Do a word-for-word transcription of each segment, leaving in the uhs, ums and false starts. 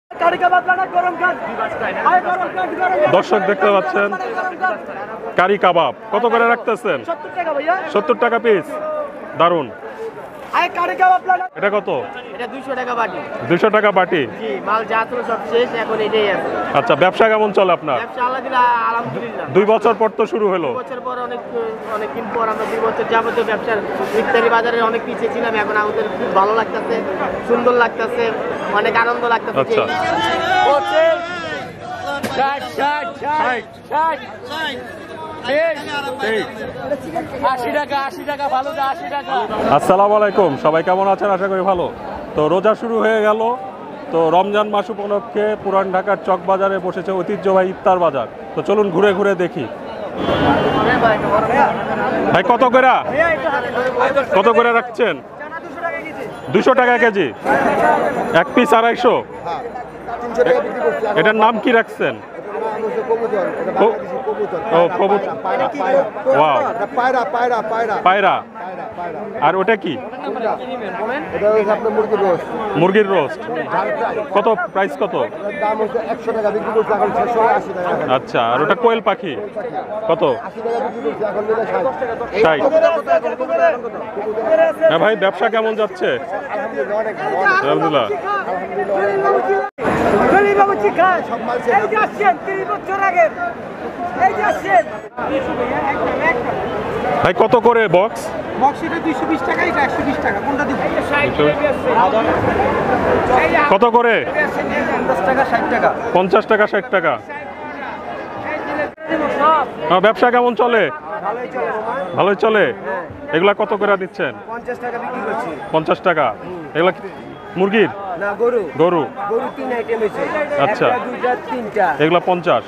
দর্শক দেখতে পাচ্ছেন কারি কাবাব কত করে রাখতেছেন? সত্তর টাকা পিস। দারুন। এটা কত? এটা দুইশো টাকা বাটি। দুইশো টাকা বাটি। জি, মাল যা ছিল সব শেষ, এখন এটাই আছে। আচ্ছা, ব্যবসা কেমন চলে আপনার? ব্যবসা আলহামদুলিল্লাহ আলহামদুলিল্লাহ। দুই বছর পর তো শুরু হলো। দুই বছর পর অনেক অনেক দিন পর আমরা দুই বছর যাবতীয় ব্যবসার ইফতারি বাজারে অনেক পিছিয়ে ছিলাম, এখন আমাদের খুব ভালো লাগতেছে, সুন্দর লাগতেছে, অনেক আনন্দ লাগতেছে। আচ্ছা, আসসালামু আলাইকুম, সবাই কেমন আছেন? আশা করি ভালো। তো রোজা শুরু হয়ে গেল, তো রমজান মাস উপলক্ষে পুরান ঢাকার চক বাজারে বসেছে ঐতিহ্যবাহী ইফতার বাজার। তো চলুন ঘুরে ঘুরে দেখি। ভাই কত করে কত করে রাখছেন? দুশো টাকা কেজি। এক পিস আড়াইশো। এটার নাম কি রাখছেন? পায়রা। আর ওটা কি? মুরগির রোস্ট। কত প্রাইস? কত? আচ্ছা, আর ওটা কোয়েল পাখি কত? ষাট। হ্যাঁ ভাই, ব্যবসা কেমন যাচ্ছে? আলহামদুলিল্লাহ। ভাই কত করে বক্স? কত করে? পঞ্চাশ টাকা ষাট টাকা। ব্যবসা কেমন চলে? ভালোই চলে। এগুলা কত করে দিচ্ছেন? পঞ্চাশ টাকা। এগুলা মুরগির? গরু। আচ্ছা, এগুলা পঞ্চাশ।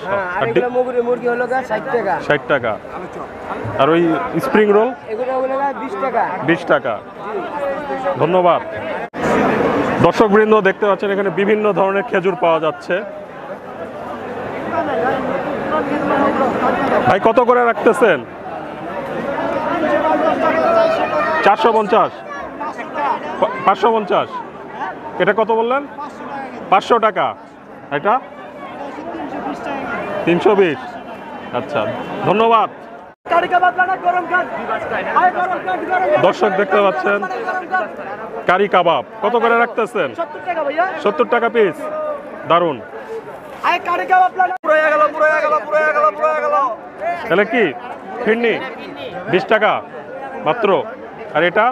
ষাট টাকা। আর ওই স্প্রিং রোল? বিশ টাকা। ধন্যবাদ। দর্শকবৃন্দ দেখতে পাচ্ছেন এখানে বিভিন্ন ধরনের খেজুর পাওয়া যাচ্ছে। ভাই কত করে রাখতেছেন? চারশো পঞ্চাশ। পাঁচশো পঞ্চাশ। এটা কত বললেন? পাঁচশো টাকা। এটা তিনশো বিশ। আচ্ছা, ধন্যবাদ। দর্শক দেখতে পাচ্ছেন কারি কাবাব কত করে রাখতেছেন? সত্তর টাকা পিস। দারুন। তাহলে কি ফিরনি? বিশ টাকা মাত্র। আর এটা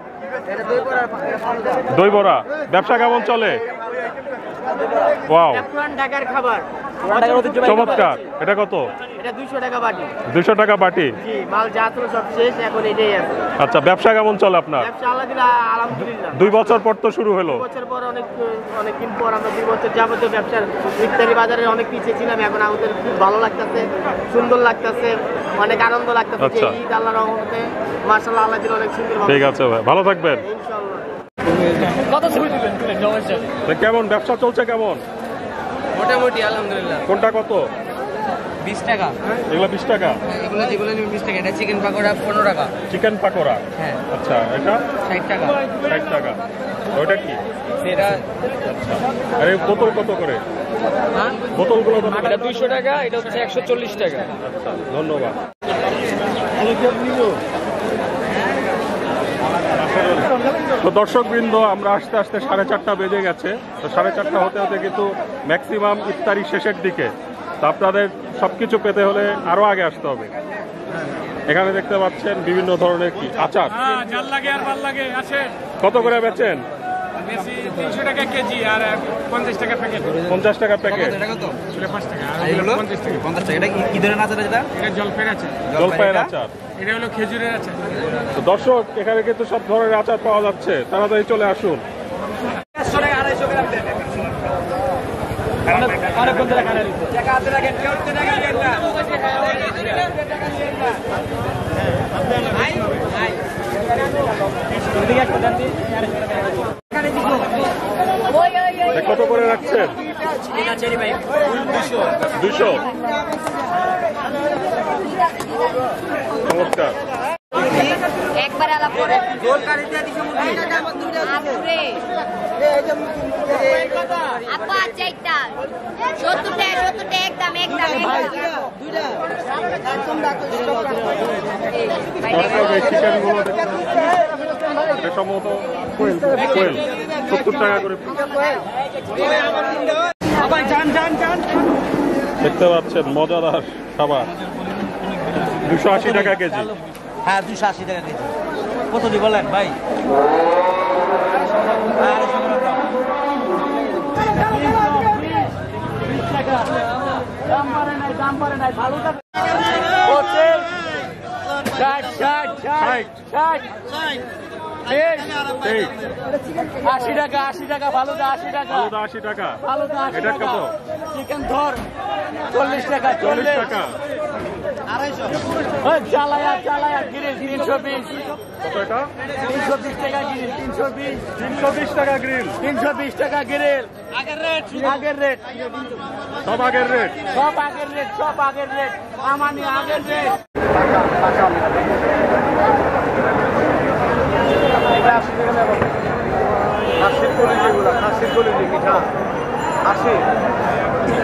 দই বড়া। ব্যবসা কেমন চলে? ওয়াও, ঢাকার খাবার চমৎকার। এটা কত? এটা দুইশো টাকা বাটি। দুইশো টাকা বাটি। জি, মাল যা ছিল সব শেষ, এখন এটাই আছে। আচ্ছা, ব্যবসা কেমন চলে আপনার? ব্যবসা আলহামদুলিল্লাহ আলহামদুলিল্লাহ। দুই বছর পর তো শুরু হলো। দুই বছর পর অনেক অনেক দিন পর আমরা দুই বছর যাবতীয় ব্যবসার ইফতারি বাজারে অনেক পিছিয়ে ছিলাম, এখন আমাদের খুব ভালো লাগতেছে, সুন্দর লাগতেছে, অনেক আনন্দ লাগতেছে। আচ্ছা, ঈদ আল্লাহর রহমতে মাশাআল্লাহ আল্লাহ দিল অনেক সুন্দর। ঠিক আছে ভাই, ভালো থাকবেন। কেমন ব্যবসা চলছে? কেমন? মোটামুটি আলহামদুলিল্লাহ। কোনটা কত? বিশ টাকা। এগুলো বিশ টাকা। এগুলো যেগুলো নিন বিশ টাকা। এটা চিকেন পাকোড়া পনেরো টাকা। চিকেন পাকোড়া? হ্যাঁ। আচ্ছা, এটা ষাট টাকা। ষাট টাকা। ওটা কি? এটা আচ্ছা, আর এই বোতল কত করে? বোতলগুলো কত? এটা দুইশো টাকা। এটা হচ্ছে একশো চল্লিশ টাকা। আচ্ছা, ধন্যবাদ। তো দর্শকবৃন্দ, আমরা আস্তে আস্তে সাড়ে চারটা বেজে গেছে। তো সাড়ে চারটা হতে হতে কিন্তু ম্যাক্সিমাম ইফতারি শেষের দিকে। তো আপনাদের সবকিছু পেতে হলে আরো আগে আসতে হবে। এখানে দেখতে পাচ্ছেন বিভিন্ন ধরনের কি আচার। কত করে বেচেন? তিনশো টাকা কেজি আর পঞ্চাশ টাকা প্যাকেট। পঞ্চাশ টাকা প্যাকেট। পাঁচ টাকা। পঞ্চাশ টাকা। এটা কি ধরনের আচার? এটা এটা জলপাইয়ের আচার। জলপাইয়ের আচার। এটা হলো খেজুরের আচার। তো দর্শক, এখানে কিন্তু সব ধরনের আচার পাওয়া যাচ্ছে, তাড়াতাড়ি চলে আসুন। কত করে রাখছেন? দুশো। চমৎকার। একবার আলাপ করে আপুরে আপা চাইতা সত্তর টাকা সত্তর টাকা একদম একদম দর্শক এই চিকেনগুলো এটা সম্ভবত কোয়েল কোয়েল সত্তর টাকা করে দেখতে পাচ্ছেন মজাদার খাবার দুশো আশি টাকা কেজি। হ্যাঁ দুশো আশি টাকা কেজি। কত দি বলেন ভাই? আশি টাকা আশি টাকা ফালুদা আশি টাকা ফালুদা আশি টাকা। ফালুদা আশি এটা টাকা। কত? চিকেন ধর চল্লিশ টাকা চল্লিশ টাকা। ওই চালায়া চালায়া গ্রিল তিনশো বিশ। কত এটা? তিনশো বিশ টাকা গ্রিল তিনশো বিশ। তিনশো বিশ টাকা গ্রিল। তিনশো বিশ টাকা গ্রিল। আগের রেট আগের রেট সব আগের রেট। সব আগের রেট সব আগের রেট আমানি আগের রেট। খাসির কলিজি গুলা খাসির কলিজি মিঠা আশি